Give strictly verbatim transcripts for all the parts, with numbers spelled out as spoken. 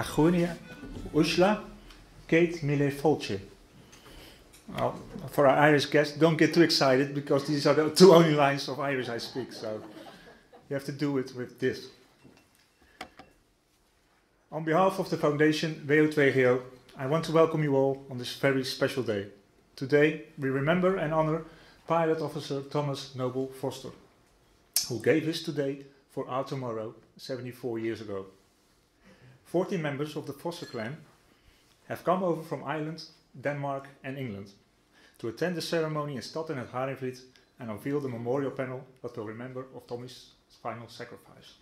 Agonia, Ushla, Kate Mille-Folche. Well, for our Irish guests, don't get too excited because these are the two only lines of Irish I speak, so you have to do it with this. On behalf of the Foundation W O two G O, I want to welcome you all on this very special day. Today, we remember and honor Pilot Officer Thomas Noble Foster, who gave his today for our tomorrow seventy-four years ago. forty members of the Foster clan have come over from Ireland, Denmark and England to attend the ceremony in Stad in het Haringvliet and unveil the memorial panel that will remember of Tommy's final sacrifice.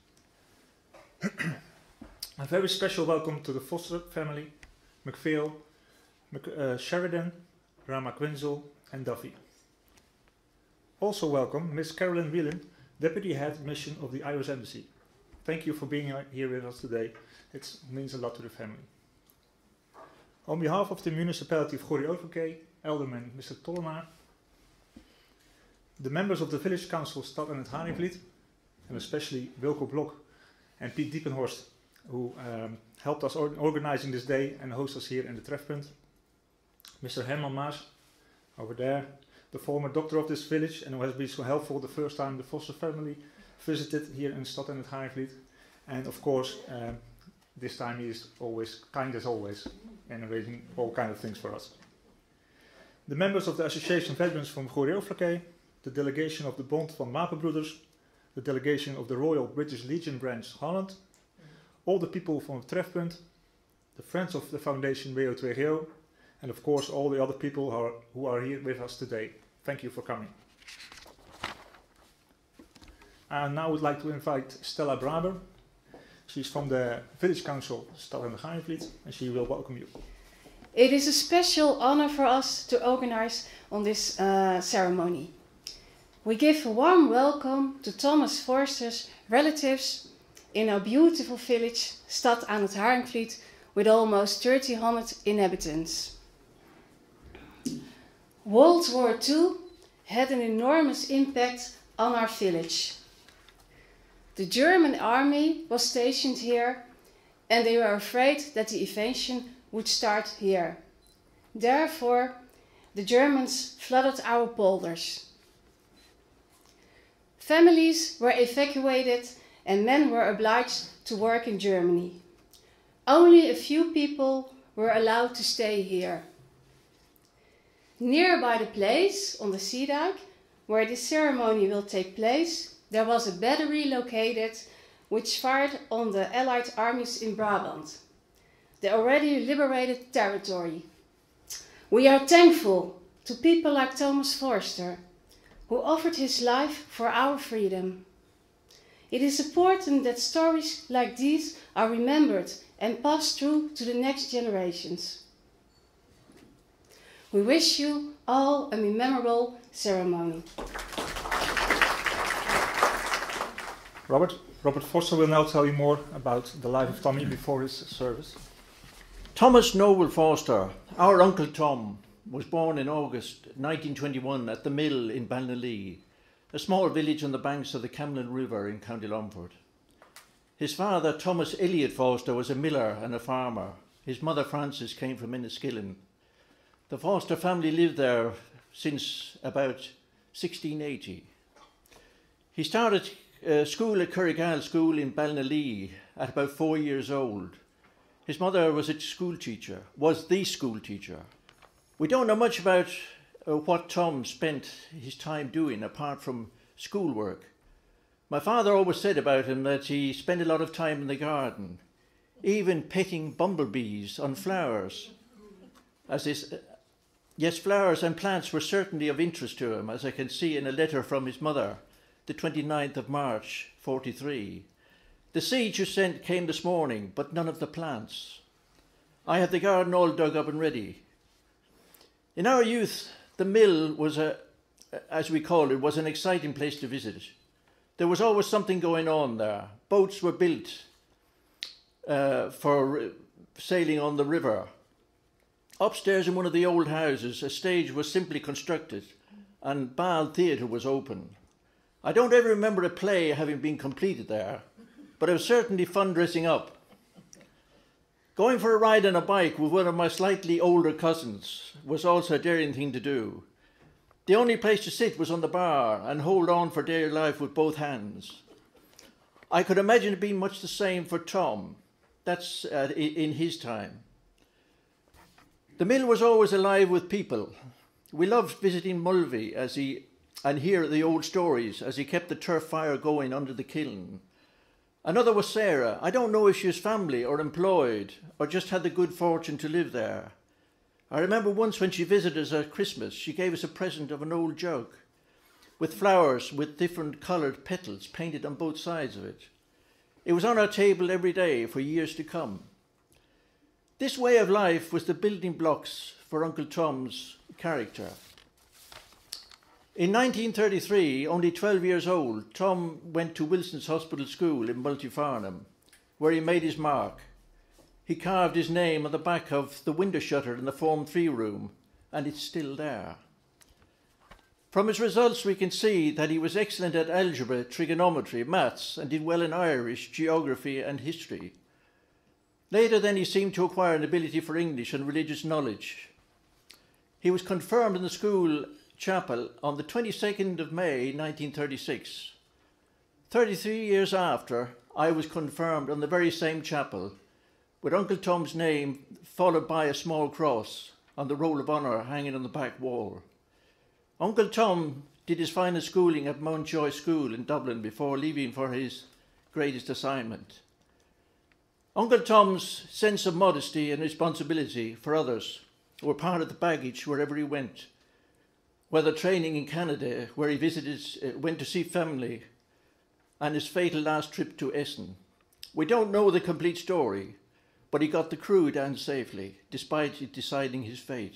A very special welcome to the Foster family, MacPhail, Mc, uh, Sheridan, Rama Quinzel and Duffy. Also welcome Miss Carolyn Whelan, Deputy Head Mission of the Irish Embassy. Thank you for being here with us today. It means a lot to the family. On behalf of the municipality of Goeree-Overkey, Alderman Mister Tollemaar, the members of the village council Stad in het Haringvliet, and especially Wilco Blok and Piet Diepenhorst, who um, helped us or organizing this day and host us here in the Trefpunt. Mister Herman Maas, over there, the former doctor of this village and who has been so helpful the first time the Foster family visited here in Stad in het Haringvliet. And of course, um, this time he is always kind as always and arranging all kind of things for us. The members of the Association Veterans from Goeree-Overkey, the delegation of the Bond van Wapenbroeders, the delegation of the Royal British Legion Branch Holland, all the people from Trefpunt, the friends of the Foundation W O two G O, and of course all the other people who are, who are here with us today. Thank you for coming. I now would like to invite Stella Braber. She's from the Village Council Stad in het Haringvliet and she will welcome you. It is a special honor for us to organize on this uh, ceremony. We give a warm welcome to Thomas Foster's relatives in our beautiful village Stad aan het Haringvliet with almost thirteen hundred inhabitants. World War Two had an enormous impact on our village. The German army was stationed here and they were afraid that the invasion would start here. Therefore, the Germans flooded our polders. Families were evacuated and men were obliged to work in Germany. Only a few people were allowed to stay here. Nearby the place, on the Zeedijk, where this ceremony will take place, there was a battery located which fired on the Allied armies in Brabant, the already liberated territory. We are thankful to people like Thomas Forster, who offered his life for our freedom. It is important that stories like these are remembered and passed through to the next generations. We wish you all a memorable ceremony. Robert, Robert Foster will now tell you more about the life of Tommy before his service. Thomas Noble Foster, our Uncle Tom, was born in August nineteen twenty-one at the Mill in Balnalee, a small village on the banks of the Camlin River in County Longford. His father, Thomas Elliot Foster, was a miller and a farmer. His mother, Frances, came from Enniskillen. The Foster family lived there since about sixteen eighty. He started uh, school at Currigal School in Balnalee at about four years old. His mother was a school teacher, was the school teacher. We don't know much about uh, what Tom spent his time doing apart from schoolwork. My father always said about him that he spent a lot of time in the garden, even petting bumblebees on flowers. As is, uh, yes, flowers and plants were certainly of interest to him, as I can see in a letter from his mother, the twenty-ninth of March, forty-three. The seeds you sent came this morning, but none of the plants. I have the garden all dug up and ready. In our youth, the mill was a, as we call it, was an exciting place to visit. There was always something going on there. Boats were built uh, for sailing on the river. Upstairs in one of the old houses, a stage was simply constructed and Baal Theatre was open. I don't ever remember a play having been completed there, but it was certainly fun dressing up. Going for a ride on a bike with one of my slightly older cousins was also a daring thing to do. The only place to sit was on the bar and hold on for dear life with both hands. I could imagine it being much the same for Tom. That's uh, in his time. The mill was always alive with people. We loved visiting Mulvey as he, and hear the old stories as he kept the turf fire going under the kiln. Another was Sarah. I don't know if she was family or employed or just had the good fortune to live there. I remember once when she visited us at Christmas, she gave us a present of an old jug with flowers with different coloured petals painted on both sides of it. It was on our table every day for years to come. This way of life was the building blocks for Uncle Tom's character. In nineteen thirty-three, only twelve years old, Tom went to Wilson's Hospital School in Multyfarnham, where he made his mark. He carved his name on the back of the window shutter in the Form three room, and it's still there. From his results, we can see that he was excellent at algebra, trigonometry, maths, and did well in Irish, geography, and history. Later then, he seemed to acquire an ability for English and religious knowledge. He was confirmed in the school chapel on the twenty-second of May, nineteen thirty-six. Thirty-three years after, I was confirmed on the very same chapel, with Uncle Tom's name followed by a small cross on the roll of honour hanging on the back wall. Uncle Tom did his final schooling at Mountjoy School in Dublin before leaving for his greatest assignment. Uncle Tom's sense of modesty and responsibility for others were part of the baggage wherever he went, whether training in Canada, where he visited, uh, went to see family, and his fatal last trip to Essen. We don't know the complete story, but he got the crew down safely, despite it deciding his fate.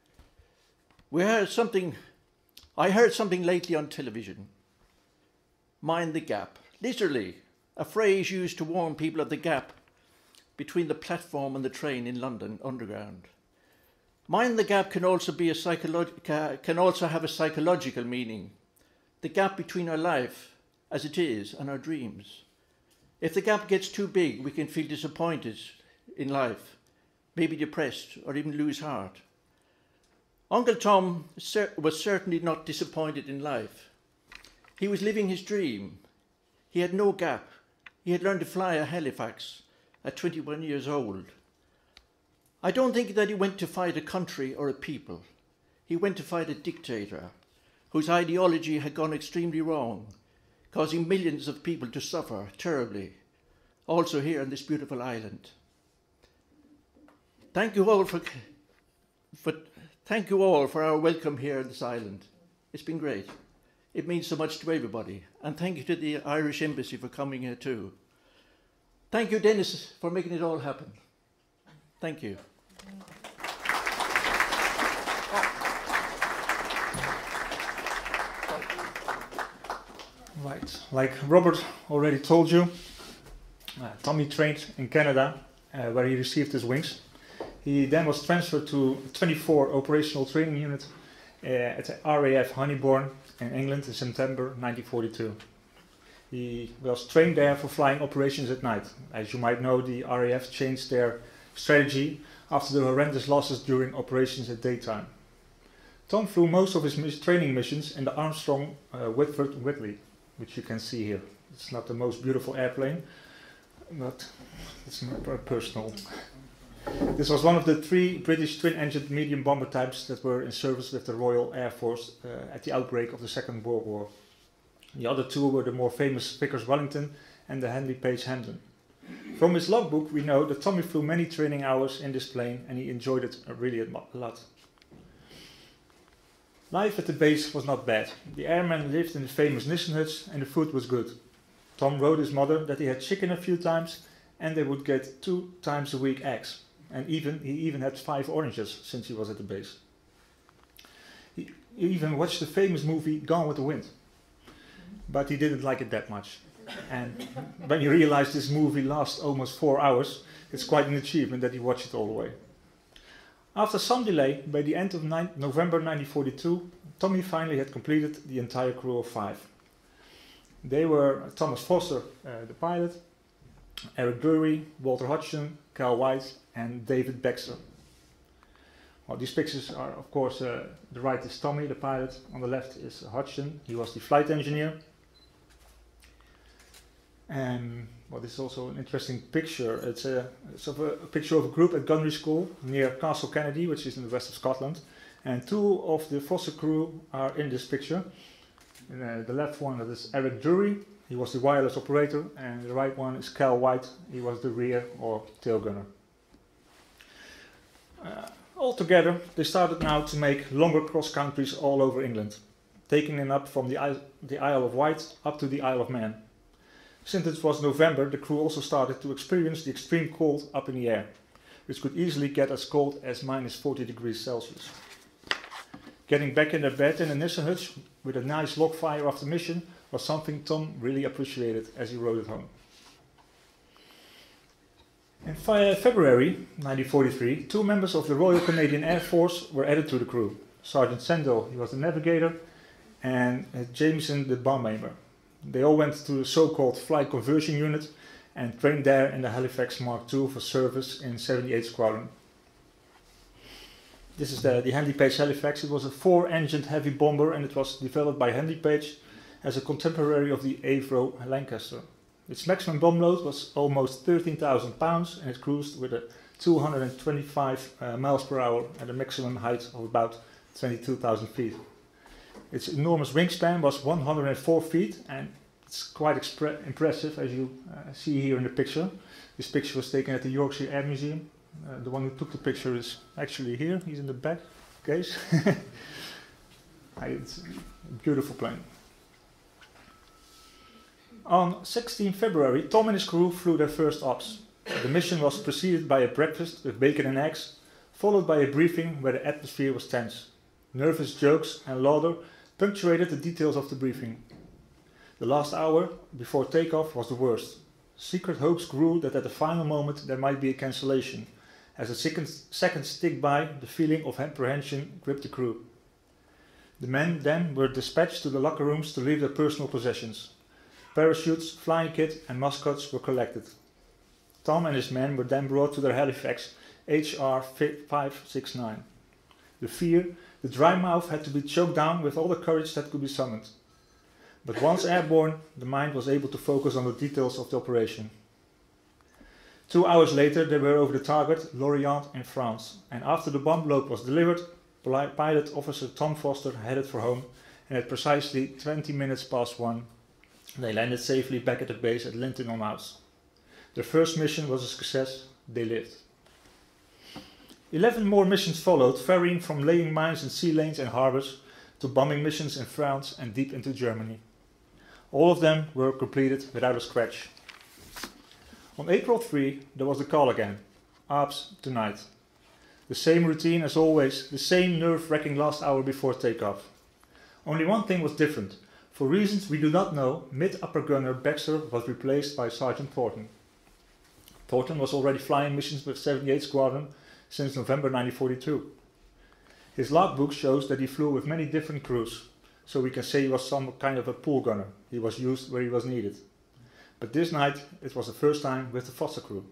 We heard something, I heard something lately on television. Mind the gap. Literally, a phrase used to warn people of the gap between the platform and the train in London Underground. Mind the gap can also be a psycholo- can also have a psychological meaning. The gap between our life as it is and our dreams. If the gap gets too big, we can feel disappointed in life, maybe depressed or even lose heart. Uncle Tom cer- was certainly not disappointed in life. He was living his dream. He had no gap. He had learned to fly a Halifax at twenty-one years old. I don't think that he went to fight a country or a people. He went to fight a dictator whose ideology had gone extremely wrong, causing millions of people to suffer terribly, also here on this beautiful island. Thank you all for, for, thank you all for our welcome here on this island. It's been great. It means so much to everybody. And thank you to the Irish Embassy for coming here too. Thank you, Dennis, for making it all happen. Thank you. Right, like Robert already told you, uh, Tommy trained in Canada, uh, where he received his wings. He then was transferred to twenty-four Operational Training Unit uh, at the R A F Honeybourne in England in September nineteen forty-two. He was trained there for flying operations at night. As you might know, the R A F changed their strategy after the horrendous losses during operations at daytime. Tom flew most of his mis- training missions in the Armstrong uh, Whitford Whitley, which you can see here. It's not the most beautiful airplane, but it's more personal. This was one of the three British twin-engined medium bomber types that were in service with the Royal Air Force uh, at the outbreak of the Second World War. The other two were the more famous Vickers Wellington and the Handley Page Hamden. From his logbook we know that Tommy flew many training hours in this plane and he enjoyed it really a lot. Life at the base was not bad. The airmen lived in the famous Nissen huts and the food was good. Tom wrote his mother that he had chicken a few times and they would get two times a week eggs. And even he even had five oranges since he was at the base. He even watched the famous movie Gone with the Wind. But he didn't like it that much. And when you realize this movie lasts almost four hours, it's quite an achievement that he watched it all the way. After some delay, by the end of November nineteen forty-two, Tommy finally had completed the entire crew of five. They were Thomas Foster, uh, the pilot, Eric Bury, Walter Hodgson, Cal White, and David Baxter. Well, these pictures are, of course, uh, the right is Tommy, the pilot. On the left is Hodgson. He was the flight engineer. And well, this is also an interesting picture. It's a, it's of a, a picture of a group at gunnery school near Castle Kennedy, which is in the west of Scotland. And two of the Foster crew are in this picture. And, uh, the left one, that is Eric Drury. He was the wireless operator. And the right one is Cal White. He was the rear or tail gunner. Uh, Altogether, they started now to make longer cross countries all over England, taking them up from the Isle, the Isle of Wight up to the Isle of Man. Since it was November, the crew also started to experience the extreme cold up in the air, which could easily get as cold as minus forty degrees Celsius. Getting back in their bed in the Nissen hutch with a nice log fire after mission was something Tom really appreciated as he rode it home. In February nineteen forty-three, two members of the Royal Canadian Air Force were added to the crew. Sergeant Sendell, he was the navigator, and uh, Jameson, the bomb aimer. They all went to the so-called Flight Conversion Unit and trained there in the Halifax Mark two for service in seventy-eight Squadron. This is the, the Handley Page Halifax. It was a four-engined heavy bomber, and it was developed by Handley Page as a contemporary of the Avro Lancaster. Its maximum bomb load was almost thirteen thousand pounds, and it cruised with a two hundred twenty-five uh, miles per hour at a maximum height of about twenty-two thousand feet. Its enormous wingspan was one hundred four feet, and it's quite impressive, as you uh, see here in the picture. This picture was taken at the Yorkshire Air Museum. Uh, the one who took the picture is actually here. He's in the back case. It's a beautiful plane. On sixteenth February, Tom and his crew flew their first ops. The mission was preceded by a breakfast with bacon and eggs, followed by a briefing where the atmosphere was tense. Nervous jokes and laughter punctuated the details of the briefing. The last hour before takeoff was the worst. Secret hopes grew that at the final moment there might be a cancellation. As the seconds, seconds ticked by, the feeling of apprehension gripped the crew. The men then were dispatched to the locker rooms to leave their personal possessions. Parachutes, flying kit and mascots were collected. Tom and his men were then brought to their Halifax H R five sixty-nine. The fear, the dry mouth had to be choked down with all the courage that could be summoned. But once airborne, the mind was able to focus on the details of the operation. Two hours later, they were over the target, Lorient in France, and after the bomb load was delivered, pilot officer Tom Foster headed for home, and at precisely twenty minutes past one, they landed safely back at the base at Linton-on-Ouse. Their first mission was a success. They lived. Eleven more missions followed, varying from laying mines in sea lanes and harbors to bombing missions in France and deep into Germany. All of them were completed without a scratch. On April third, there was the call again. Ops tonight. The same routine as always, the same nerve-wracking last hour before takeoff. Only one thing was different. For reasons we do not know, mid-upper gunner Baxter was replaced by Sergeant Thornton. Thornton was already flying missions with seventy-eight Squadron since November nineteen forty-two. His logbook shows that he flew with many different crews, so we can say he was some kind of a pool gunner. He was used where he was needed. But this night, it was the first time with the Foster crew.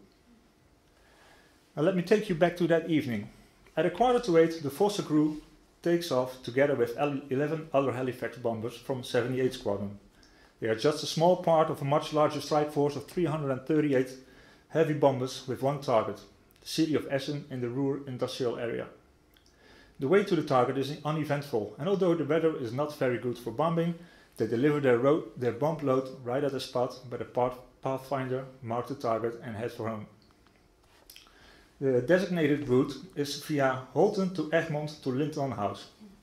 Now let me take you back to that evening. At a quarter to eight, the Foster crew takes off together with eleven other Halifax bombers from seventy-eight Squadron. They are just a small part of a much larger strike force of three hundred thirty-eight heavy bombers with one target, the city of Essen in the Ruhr industrial area. The way to the target is uneventful, and although the weather is not very good for bombing, they deliver their, their bomb load right at the spot where the Pathfinder marked the target and head for home. The designated route is via Holten to Egmond to Linton-on-Ouse.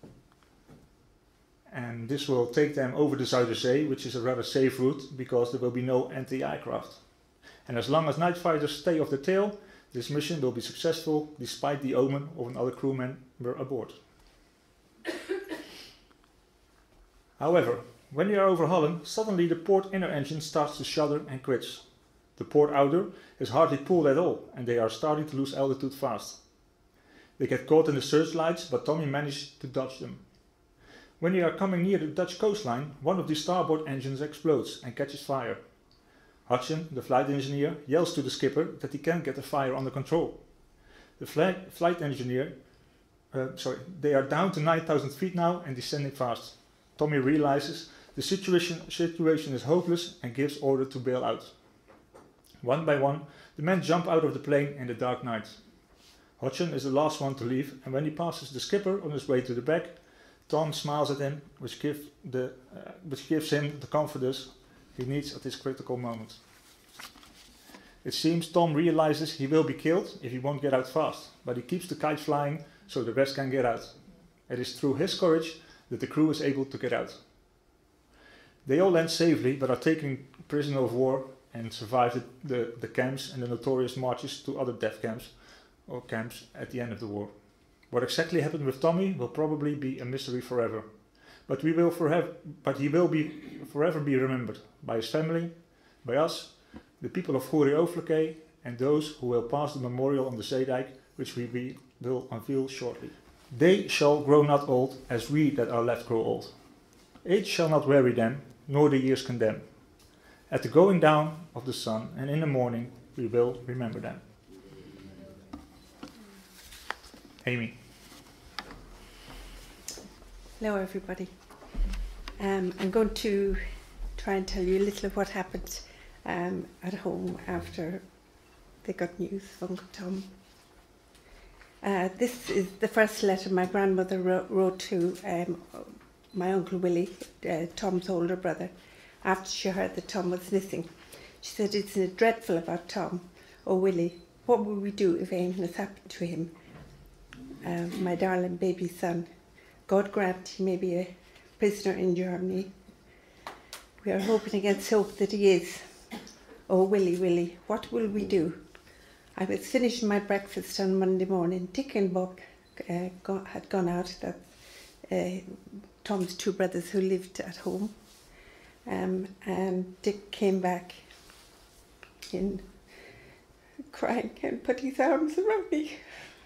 And this will take them over the Zuiderzee, which is a rather safe route because there will be no anti-aircraft. And as long as night fighters stay off the tail, this mission will be successful despite the omen of another crew member aboard. However, when they are over Holland, suddenly the port inner engine starts to shudder and quits. The port outer is hardly pulled at all, and they are starting to lose altitude fast. They get caught in the searchlights, but Tommy managed to dodge them. When they are coming near the Dutch coastline, one of the starboard engines explodes and catches fire. Hodgson, the flight engineer, yells to the skipper that he can't get the fire under control. The flight, flight engineer, uh, sorry, they are down to nine thousand feet now and descending fast. Tommy realizes the situation, situation is hopeless and gives order to bail out. One by one, the men jump out of the plane in the dark night. Hodgson is the last one to leave, and when he passes the skipper on his way to the back, Tom smiles at him, which, give the, uh, which gives him the confidence he needs at this critical moment. It seems Tom realizes he will be killed if he won't get out fast, but he keeps the kite flying so the rest can get out. It is through his courage that the crew is able to get out. They all land safely, but are taken prisoner of war and survive the, the, the camps and the notorious marches to other death camps or camps at the end of the war. What exactly happened with Tommy will probably be a mystery forever, but we will forever, but he will be forever be remembered by his family, by us, the people of Goeree-Overflakkee, and those who will pass the memorial on the Zeedijk, which we, we will unveil shortly. They shall grow not old, as we that are left grow old. Age shall not weary them, nor the years condemn. At the going down of the sun, and in the morning, we will remember them. Amy. Hello everybody. Um, I'm going to try and tell you a little of what happened um, at home after they got news of Uncle Tom. Uh, this is the first letter my grandmother wrote, wrote to um, my Uncle Willie, uh, Tom's older brother, after she heard that Tom was missing. She said, "It's dreadful about Tom. Oh Willie, what will we do if anything has happened to him? Uh, my darling baby son. God grant he may be a prisoner in Germany. We are hoping against hope that he is. Oh Willie, Willie, what will we do?" I was finishing my breakfast on Monday morning. Dick and Bob uh, go, had gone out. That's uh, Tom's two brothers who lived at home. Um, and Dick came back in crying and put his arms around me.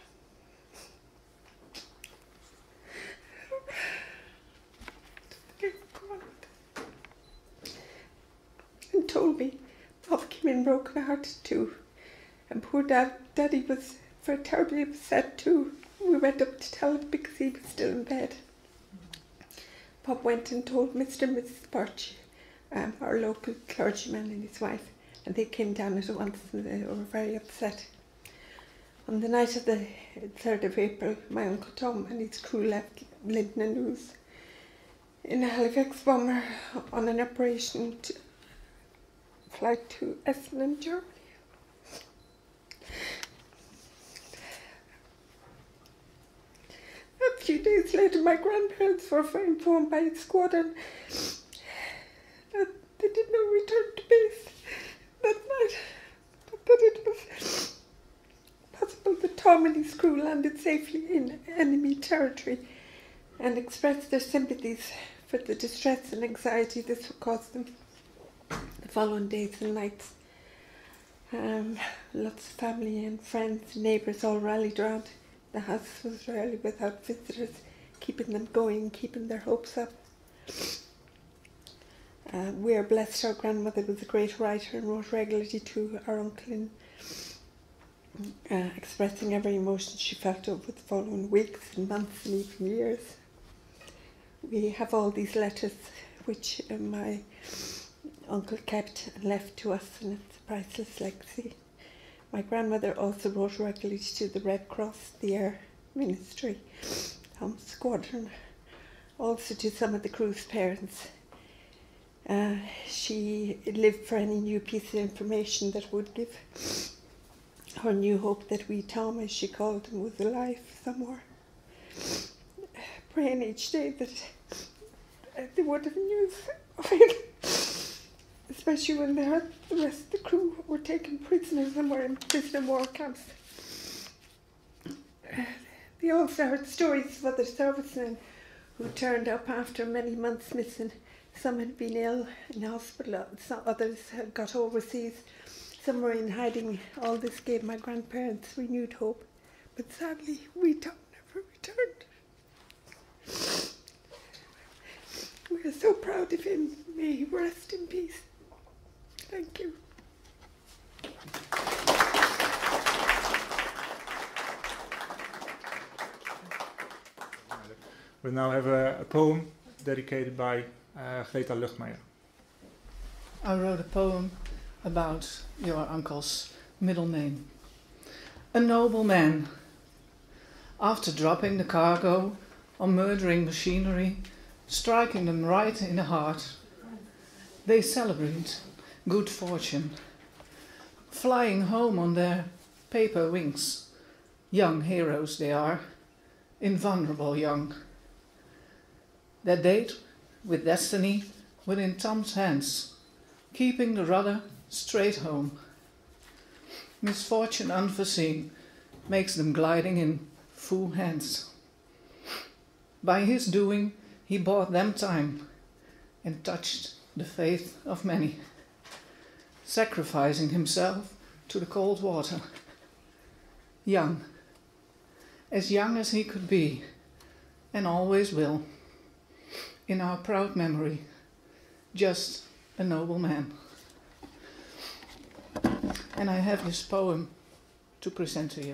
And told me Bob came in broken hearted too. And poor dad, Daddy was very terribly upset too. We went up to tell him because he was still in bed. Bob went and told Mister and Missus Birch, um, our local clergyman and his wife, and they came down at once and they were very upset. On the night of the third of April, my Uncle Tom and his crew left Linton and News in a Halifax bomber on an operation to flight to Essen in Germany. A few days later, my grandparents were informed by a squadron that they did not return to base that night, but that it was possible that Tom and his crew landed safely in enemy territory, and expressed their sympathies for the distress and anxiety this would cause them the following days and nights. Um, lots of family and friends and neighbours all rallied round. The house was rarely without visitors, keeping them going, keeping their hopes up. Uh, we are blessed our grandmother was a great writer and wrote regularly to our uncle, in, uh, expressing every emotion she felt over the following weeks and months and even years. We have all these letters which uh, my uncle kept and left to us, and it's a priceless legacy. My grandmother also wrote regularly to the Red Cross, the Air Ministry, Tom Squadron, also to some of the crew's parents. Uh, she lived for any new piece of information that would give her new hope that wee Tom, as she called him, was alive somewhere. Praying each day that uh, they would have news of him, especially when they heard the rest of the crew were taken prisoners and were in prisoner war camps. Uh, they also heard stories of other servicemen who turned up after many months missing. Some had been ill in hospital, some others had got overseas, some were in hiding. All this gave my grandparents renewed hope, but sadly, wee Tom never returned. We are so proud of him. May he rest in peace. Thank you. We now have a, a poem dedicated by uh, Greta Luchtmeijer. I wrote a poem about your uncle's middle name. A noble man. After dropping the cargo on murdering machinery, striking them right in the heart, they celebrate good fortune, flying home on their paper wings. Young heroes they are, invulnerable young. Their date with destiny within Tom's hands, keeping the rudder straight home. Misfortune unforeseen makes them gliding in full hands. By his doing, he bought them time and touched the faith of many, sacrificing himself to the cold water. Young, as young as he could be, and always will, in our proud memory, just a noble man. And I have this poem to present to you.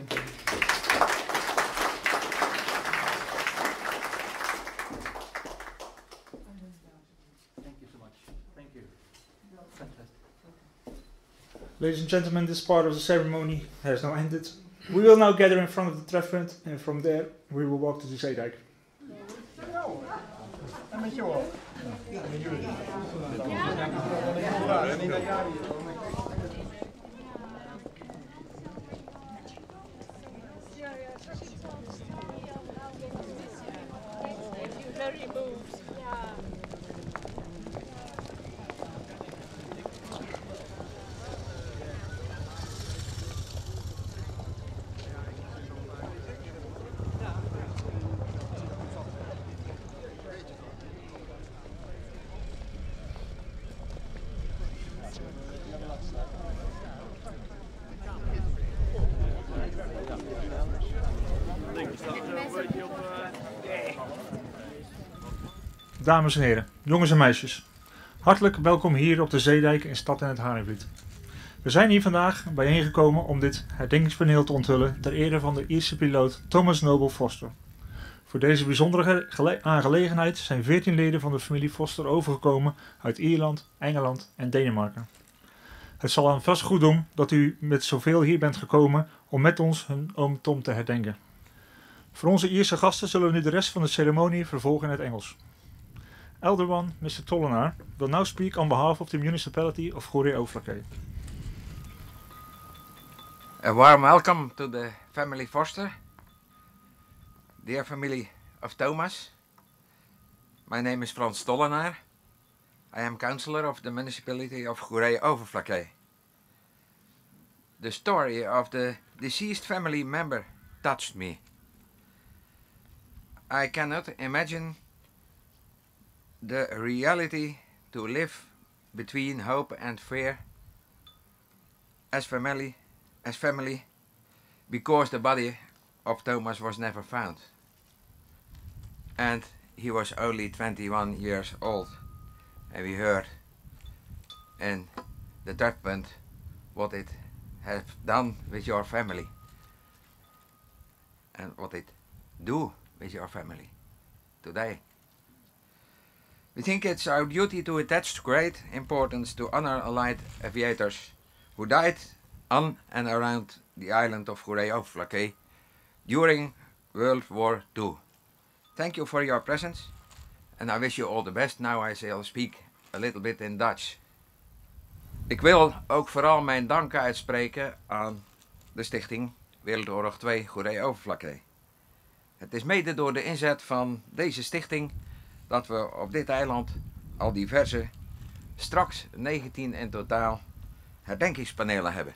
Ladies and gentlemen, this part of the ceremony has now ended. We will now gather in front of the trefpunt, and from there we will walk to the Zeedijk. Very moved. Yeah. Dames en heren, jongens en meisjes, hartelijk welkom hier op de Zeedijk in Stad en het Haringvliet. We zijn hier vandaag bijeengekomen om dit herdenkingspaneel te onthullen ter ere van de Ierse piloot Thomas Noble Foster. Voor deze bijzondere gele- aangelegenheid zijn veertien leden van de familie Foster overgekomen uit Ierland, Engeland en Denemarken. Het zal aan vast goed doen dat u met zoveel hier bent gekomen om met ons hun oom Tom te herdenken. Voor onze Ierse gasten zullen we nu de rest van de ceremonie vervolgen in het Engels. Elder one, Mister Tollenaar, will now speak on behalf of the municipality of Goeree-Overflakkee. A warm welcome to the family Foster, dear family of Thomas. My name is Frans Tollenaar. I am councillor of the municipality of Goeree-Overflakkee. The story of the deceased family member touched me. I cannot imagine the reality to live between hope and fear as family, as family, because the body of Thomas was never found. And he was only twenty-one years old. And we heard in the trefpunt what it has done with your family. And what it do with your family today. We think it's our duty to attach great importance to honor allied aviators who died on and around the island of Goeree-Overflakkee during World War Two. Thank you for your presence, and I wish you all the best. Now I shall speak a little bit in Dutch. Ik wil ook vooral mijn dank uitspreken aan de stichting Wereldoorlog twee Goeree-Overflakkee. Het is mede door de inzet van deze stichting dat we op dit eiland al diverse, straks negentien in totaal, herdenkingspanelen hebben.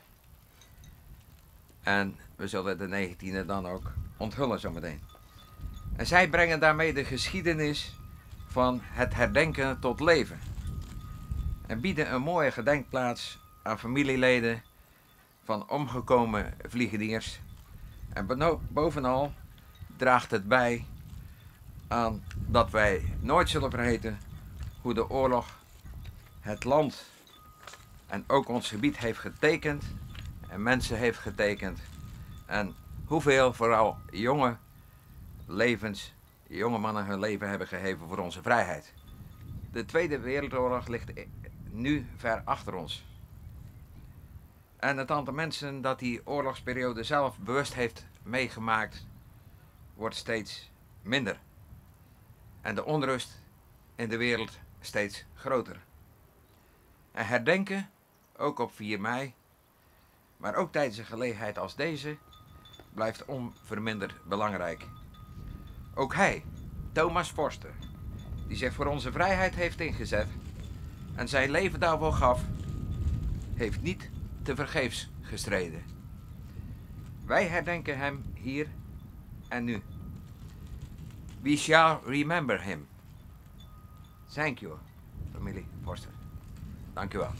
En we zullen de negentiende dan ook onthullen zometeen. En zij brengen daarmee de geschiedenis van het herdenken tot leven. En bieden een mooie gedenkplaats aan familieleden van omgekomen vliegediers. En bovenal draagt het bij aan dat wij nooit zullen vergeten hoe de oorlog het land en ook ons gebied heeft getekend en mensen heeft getekend. En hoeveel vooral jonge levens, jonge mannen hun leven hebben gegeven voor onze vrijheid. De Tweede Wereldoorlog ligt nu ver achter ons. En het aantal mensen dat die oorlogsperiode zelf bewust heeft meegemaakt, wordt steeds minder. En de onrust in de wereld steeds groter. En herdenken, ook op vier mei, maar ook tijdens een gelegenheid als deze, blijft onverminderd belangrijk. Ook hij, Thomas Forster, die zich voor onze vrijheid heeft ingezet en zijn leven daarvoor gaf, heeft niet tevergeefs gestreden. Wij herdenken hem hier en nu. We shall remember him. Thank you, familie Forster. Dank u wel.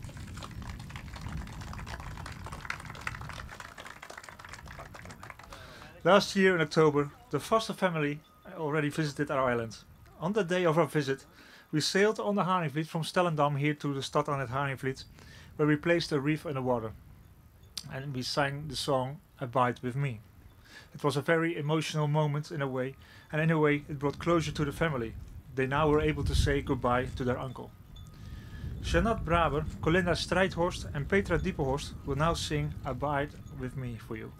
Last year in October, the Foster family already visited our island. On the day of our visit, we sailed on the Haringvliet from Stellendam here to the Stad aan het Haringvliet, where we placed a reef in the water. And we sang the song Abide With Me. It was a very emotional moment in a way, and in a way it brought closure to the family. They now were able to say goodbye to their uncle. Jeanette Braber, Colinda Strijdhorst and Petra Diepenhorst will now sing Abide With Me for you.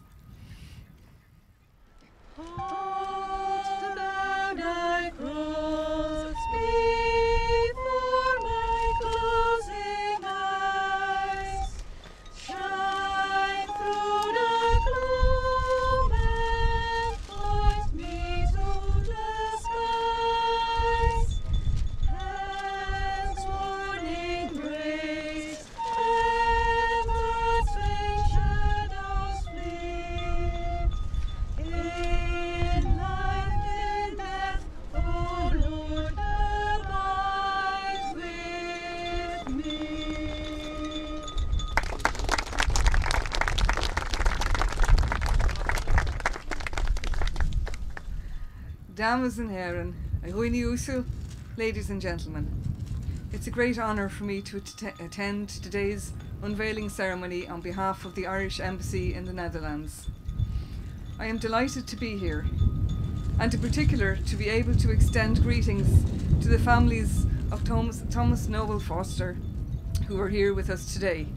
Dames and heren, Ahuini ladies and gentlemen, it's a great honour for me to att attend today's unveiling ceremony on behalf of the Irish Embassy in the Netherlands. I am delighted to be here, and in particular to be able to extend greetings to the families of Thomas, Thomas Noble Forster, who are here with us today.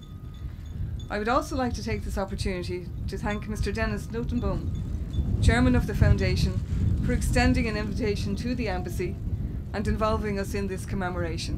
I would also like to take this opportunity to thank Mister Dennis Notenboom, Chairman of the Foundation, for extending an invitation to the Embassy and involving us in this commemoration.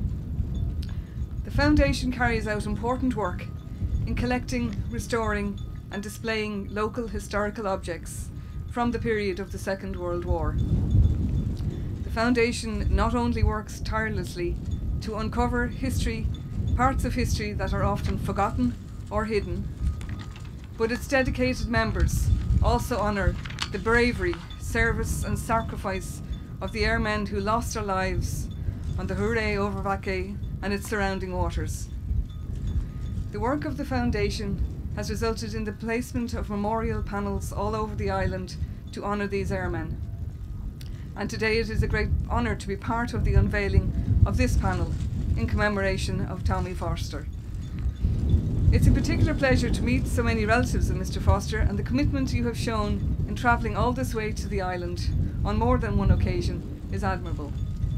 The Foundation carries out important work in collecting, restoring and displaying local historical objects from the period of the Second World War. The Foundation not only works tirelessly to uncover history, parts of history that are often forgotten or hidden, but its dedicated members also honour the bravery, service and sacrifice of the airmen who lost their lives on the Hurré over Vaque and its surrounding waters. The work of the Foundation has resulted in the placement of memorial panels all over the island to honour these airmen. And today it is a great honour to be part of the unveiling of this panel in commemoration of Tommy Forster. It's a particular pleasure to meet so many relatives of Mister Forster, and the commitment you have shown in travelling all this way to the island on more than one occasion is admirable.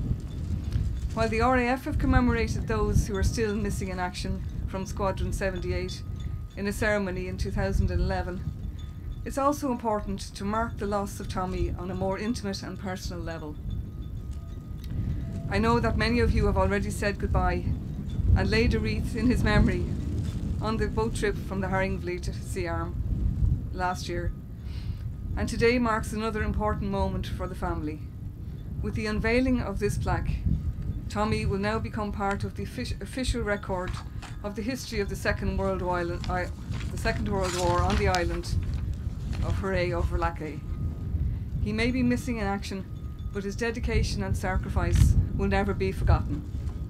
While the R A F have commemorated those who are still missing in action from Squadron seventy-eight in a ceremony in two thousand eleven, it's also important to mark the loss of Tommy on a more intimate and personal level. I know that many of you have already said goodbye and laid a wreath in his memory on the boat trip from the Haringvliet to Sea Arm last year, and today marks another important moment for the family. With the unveiling of this plaque, Tommy will now become part of the official record of the history of the Second World War, uh, the Second World War on the island of Hurré over Vaque. He may be missing in action, but his dedication and sacrifice will never be forgotten.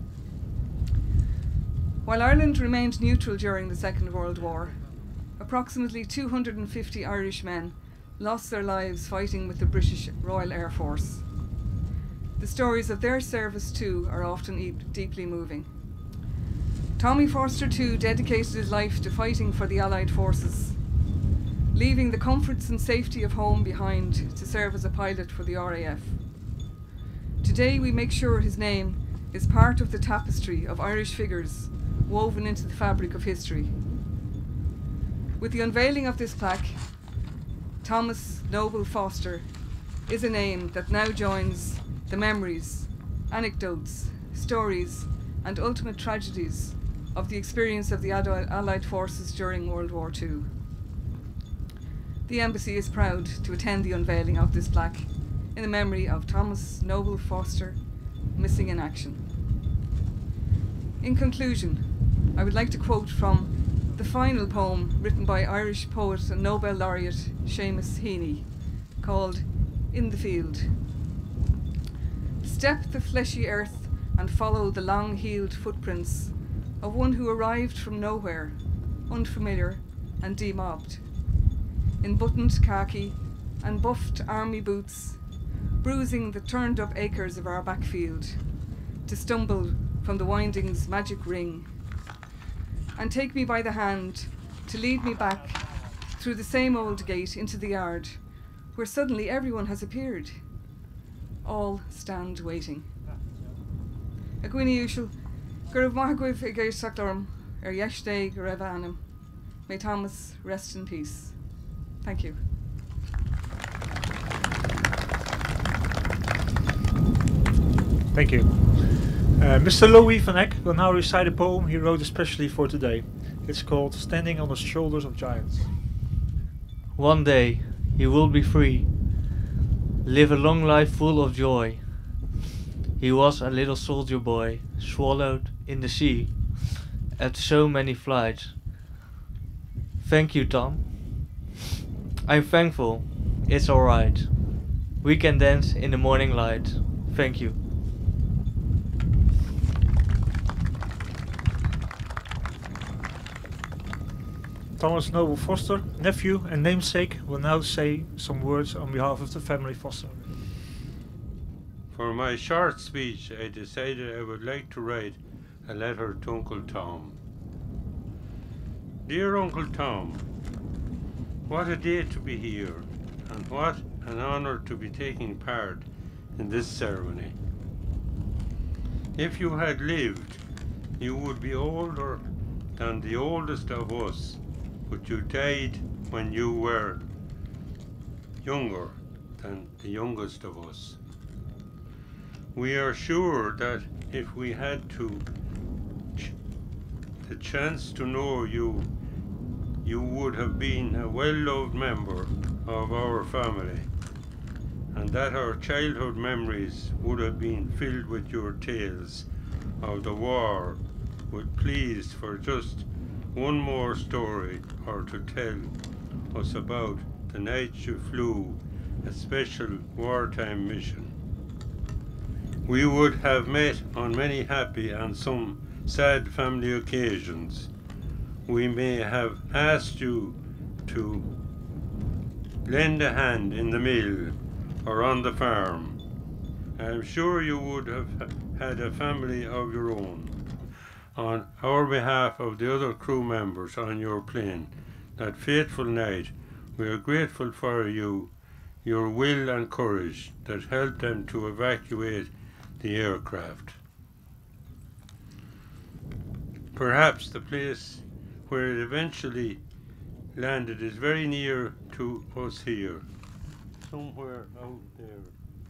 While Ireland remained neutral during the Second World War, approximately two hundred fifty Irish men lost their lives fighting with the British Royal Air Force. The stories of their service too are often e deeply moving. Tommy Forster too dedicated his life to fighting for the Allied forces. leaving the comforts and safety of home behind to serve as a pilot for the R A F. Today we make sure his name is part of the tapestry of Irish figures woven into the fabric of history. With the unveiling of this plaque, Thomas Noble Foster is a name that now joins the memories, anecdotes, stories, and ultimate tragedies of the experience of the Allied forces during World War Two. The Embassy is proud to attend the unveiling of this plaque in the memory of Thomas Noble Foster, missing in action. In conclusion, I would like to quote from the final poem written by Irish poet and Nobel laureate Seamus Heaney, called In the Field. Step the fleshy earth and follow the long-heeled footprints of one who arrived from nowhere, unfamiliar and demobbed. In buttoned khaki and buffed army boots, bruising the turned-up acres of our backfield, to stumble from the winding's magic ring, and take me by the hand to lead me back through the same old gate into the yard, where suddenly everyone has appeared. All stand waiting. A gwine usual, gur mahagwif e geir saclorum, er yeshde gareva anum. May Thomas rest in peace. Thank you. Thank you. Uh, Mister Louis van Eck will now recite a poem he wrote especially for today. It's called Standing on the Shoulders of Giants. One day he will be free, live a long life full of joy. He was a little soldier boy, swallowed in the sea, at so many flights. Thank you, Tom. I'm thankful. It's alright. We can dance in the morning light. Thank you. Thomas Noble Foster, nephew and namesake, will now say some words on behalf of the family Foster. For my short speech, I decided I would like to write a letter to Uncle Tom. Dear Uncle Tom, what a day to be here, and what an honour to be taking part in this ceremony. If you had lived, you would be older than the oldest of us, but you died when you were younger than the youngest of us. We are sure that if we had to ch the chance to know you, you would have been a well-loved member of our family, and that our childhood memories would have been filled with your tales of the war, with pleas for just one more story or to tell us about the night you flew a special wartime mission. We would have met on many happy and some sad family occasions. We may have asked you to lend a hand in the mill or on the farm. I am sure you would have had a family of your own. On our behalf of the other crew members on your plane, that fateful night, we are grateful for you, your will and courage that helped them to evacuate the aircraft. Perhaps the place where it eventually landed is very near to us here, somewhere out there.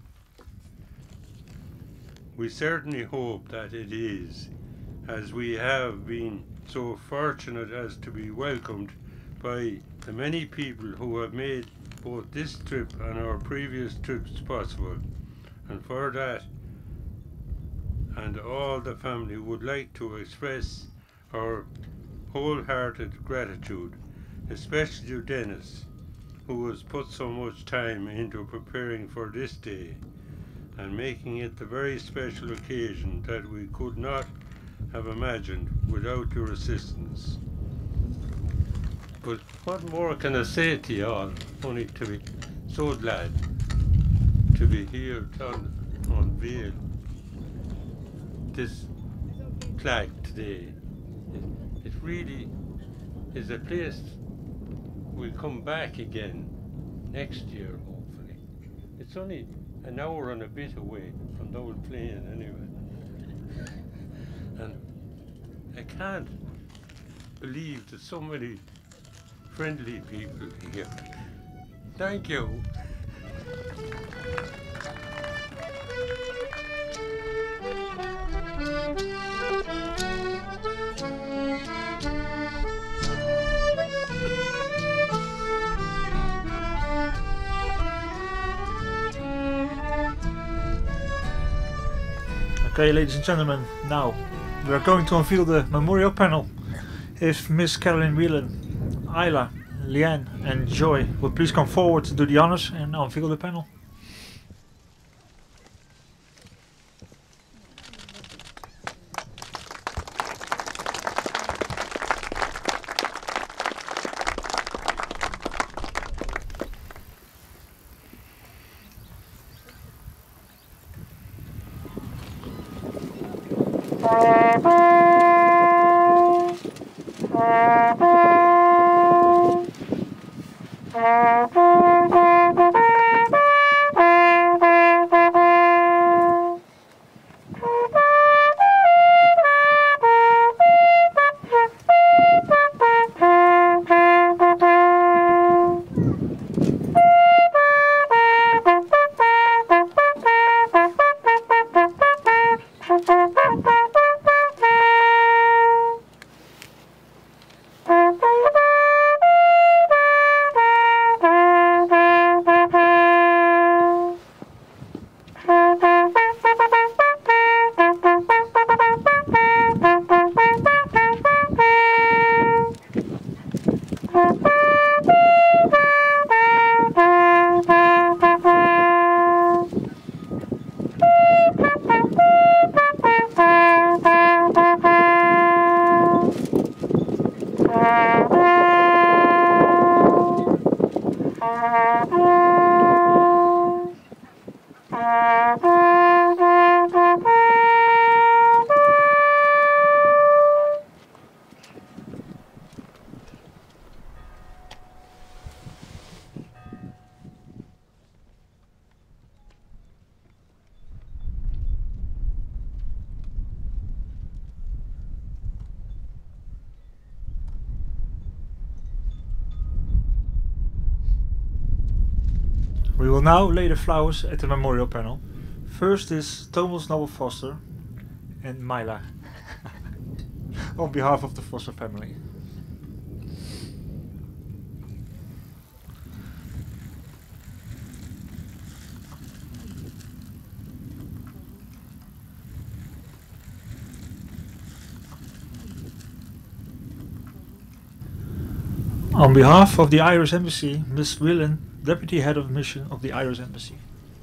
We certainly hope that it is, as we have been so fortunate as to be welcomed by the many people who have made both this trip and our previous trips possible, and for that and all the family would like to express our wholehearted gratitude, especially to Dennis, who has put so much time into preparing for this day and making it the very special occasion that we could not have imagined without your assistance. But what more can I say to you all, only to be so glad to be here to unveil this plaque today. It, it really is a place we'll come back again next year, hopefully. It's only an hour and a bit away from the old plane anyway. And I can't believe that so many friendly people here. Thank you. Okay, ladies and gentlemen, now we are going to unveil the memorial panel. If Miss Carolyn Whelan, Isla, Leanne and Joy would please come forward to do the honors and unveil the panel. We will now lay the flowers at the memorial panel. First is Thomas Noble Foster and Myla on behalf of the Foster family. On behalf of the Irish Embassy, Miss Whelan, Deputy Head of Mission of the Irish Embassy.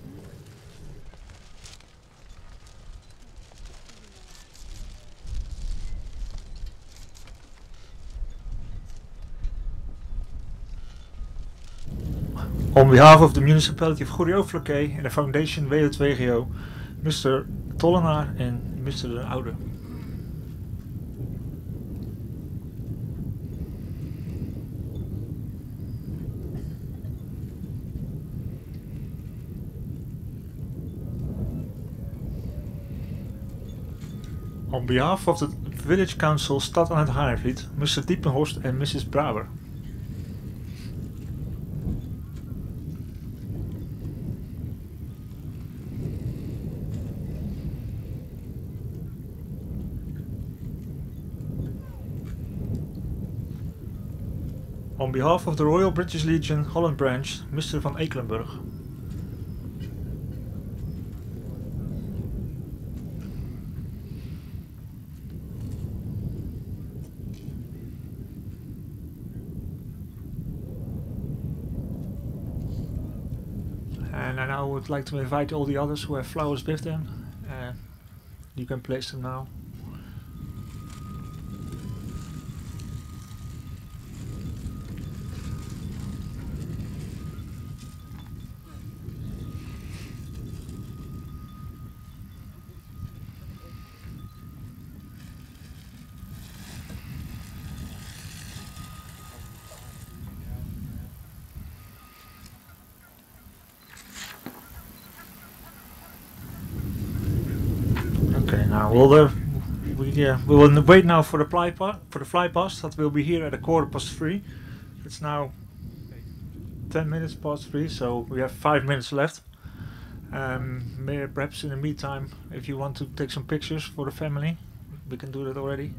On behalf of the Municipality of Goeree-Overflakkee and the Foundation W H W G O, Mister Tollenaar and Mister De Oude. On behalf of the Village Council Stad aan het Haringvliet, Mister Diepenhorst and Missus Braber. On behalf of the Royal British Legion Holland Branch, Mister van Ekelenburg. And I now would like to invite all the others who have flowers with them. Uh, you can place them now. Okay, now well, uh, we yeah we will wait now for the fly pa- for the fly past that will be here at a quarter past three. It's now ten minutes past three, so we have five minutes left. Um, may, perhaps in the meantime, if you want to take some pictures for the family, we can do that already.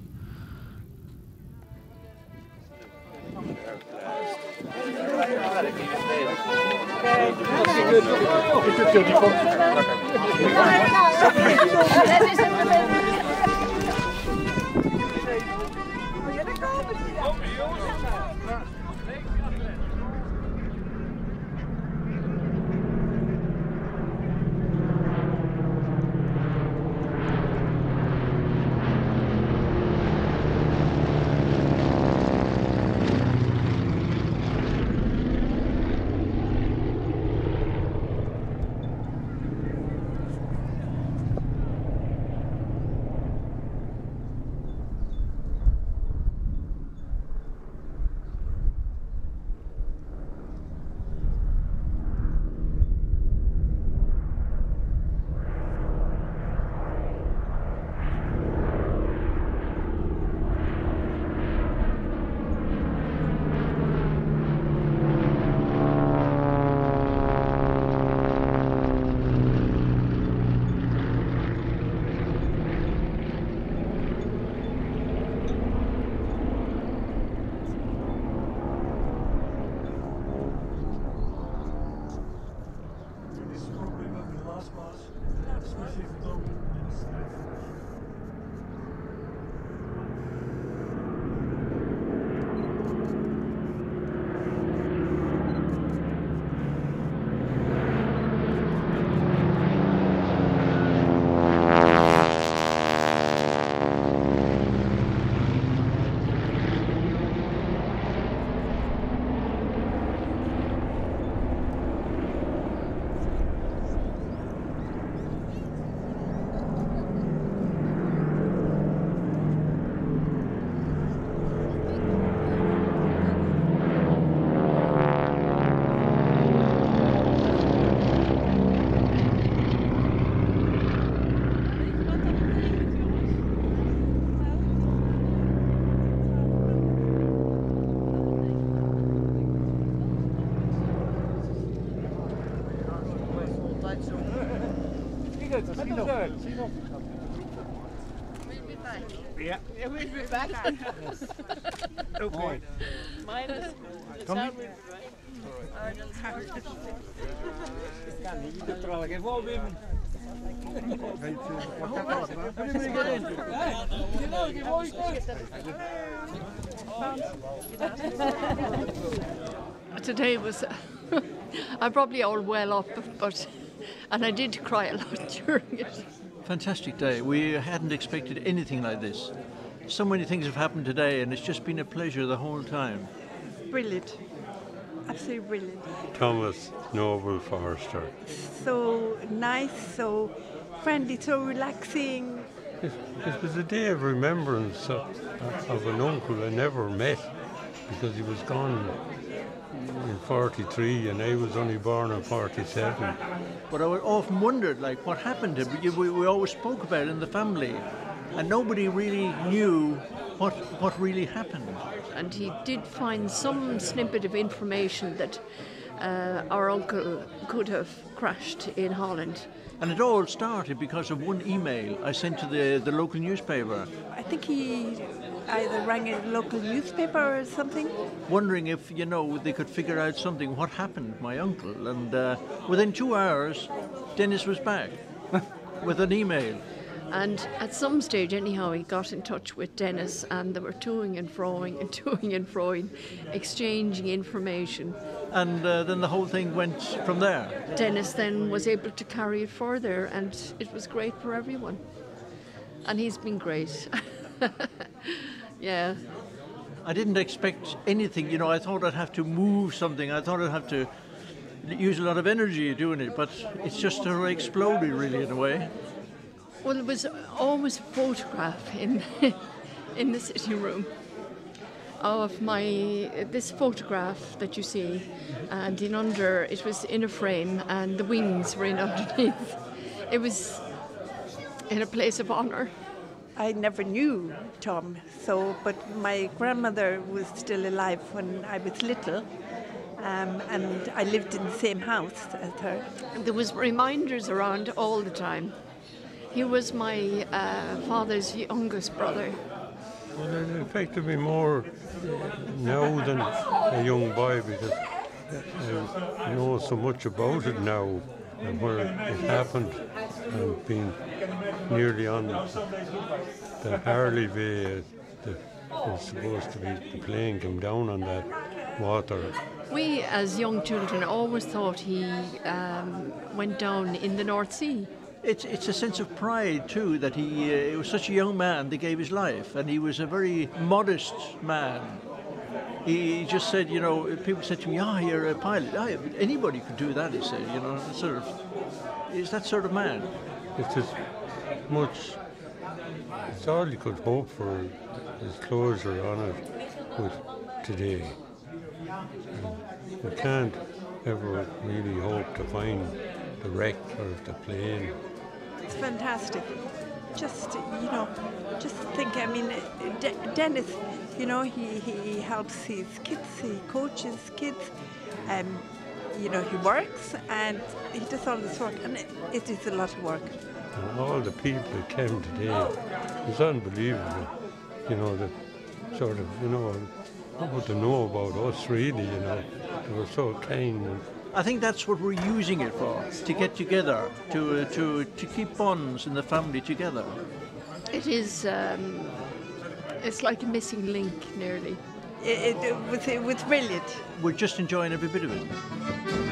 Ja. Ja, we'll be back. Yes. Okay. Minus. Kom Sound niet. will be back. Ik kan niet. Je doet er al geen vol bij me. Today was, I'm probably all well up, but, and I did cry a lot during it. Fantastic day. We hadn't expected anything like this. So many things have happened today, and it's just been a pleasure the whole time. Brilliant. Absolutely brilliant. Thomas Noble Forster. So nice, so friendly, so relaxing. It, it was a day of remembrance of, of an uncle I never met because he was gone in forty-three and I was only born in forty-seven. But I often wondered, like, what happened to him? We, we always spoke about it in the family, and nobody really knew what what really happened. And he did find some snippet of information that uh, our uncle could have crashed in Holland. And it all started because of one email I sent to the, the local newspaper. I think he either rang a local newspaper or something. Wondering if, you know, they could figure out something, what happened to my uncle. And uh, within two hours, Dennis was back with an email. And at some stage, anyhow, he got in touch with Dennis, and they were toing and froing and toing and froing, exchanging information. And uh, then the whole thing went from there. Dennis then was able to carry it further, and it was great for everyone. And he's been great. Yeah. I didn't expect anything, you know, I thought I'd have to move something, I thought I'd have to use a lot of energy doing it, but it's just sort of exploded really in a way. Well, it was always a photograph in in the sitting room of my this photograph that you see, and in under it was in a frame, and the wings were in underneath. It was in a place of honour. I never knew Tom, so but my grandmother was still alive when I was little, um, and I lived in the same house as her. There was reminders around all the time. He was my uh, father's youngest brother. Well, it affected me more now than a young boy because I know so much about it now and where it happened and being nearly on the Harley Way. The, it's supposed to be the plane came down on that water. We, as young children, always thought he um, went down in the North Sea. It's it's a sense of pride too that he, uh, he was such a young man that gave his life, and he was a very modest man. He just said, you know, people said to me, "Ah, oh, you're a pilot. Oh, anybody could do that." He said, you know, sort of, he's that sort of man. It's as much. It's all you could hope for. His closure on it with today. And we can't ever really hope to find the wreck or the plane. It's fantastic. Just, you know, just think, I mean, De- Dennis, you know, he, he helps his kids, he coaches kids, um, you know, he works and he does all this work, and it, it is a lot of work. And all the people that came today, it was unbelievable, you know, the sort of, you know, what to know about us really, you know, they were so kind. And I think that's what we're using it for, to get together, to uh, to to keep bonds in the family together. It is, um, it's like a missing link, nearly. It, it, it, was, it was brilliant. We're just enjoying every bit of it.